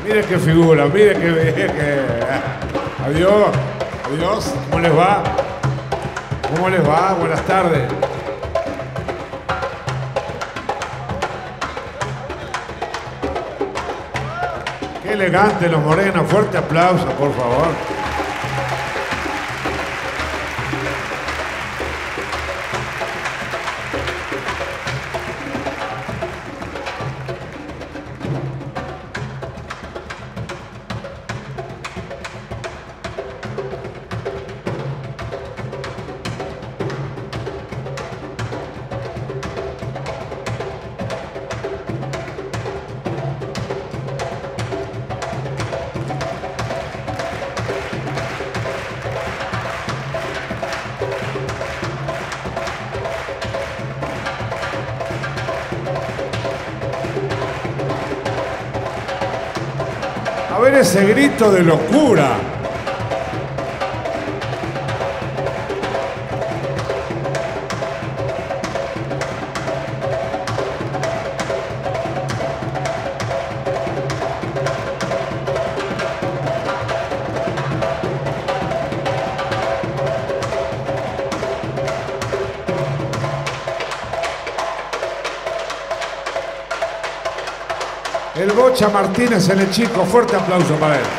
Mire qué figura, mire que... Adiós, adiós, ¿cómo les va? ¿Cómo les va? Buenas tardes. Qué elegante los morenos, fuerte aplauso, por favor. A ver ese grito de locura. El Bocha Martínez, el chico, fuerte aplauso para él.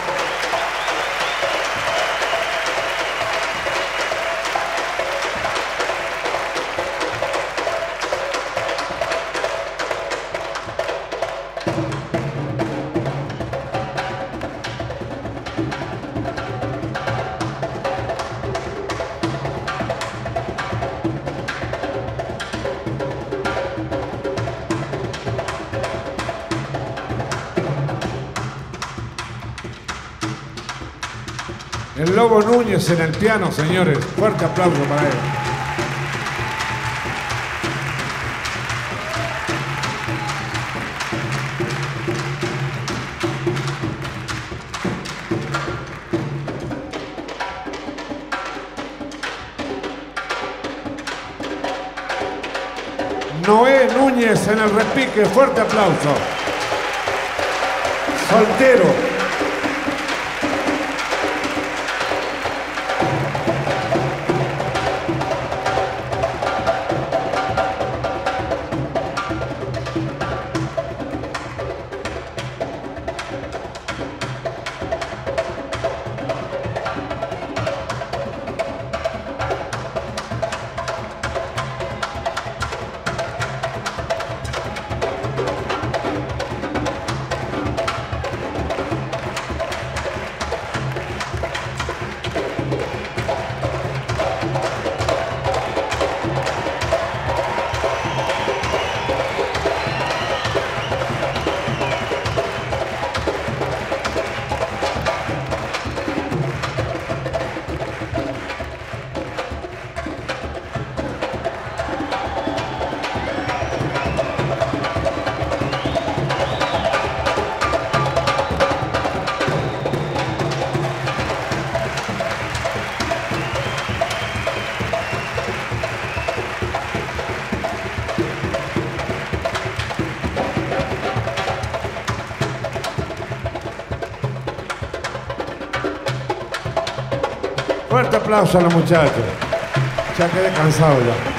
El Lobo Núñez en el piano, señores. Fuerte aplauso para él. Noé Núñez en el repique. Fuerte aplauso. Soltero. Fuerte aplauso a los muchachos. Ya quedé cansado ya.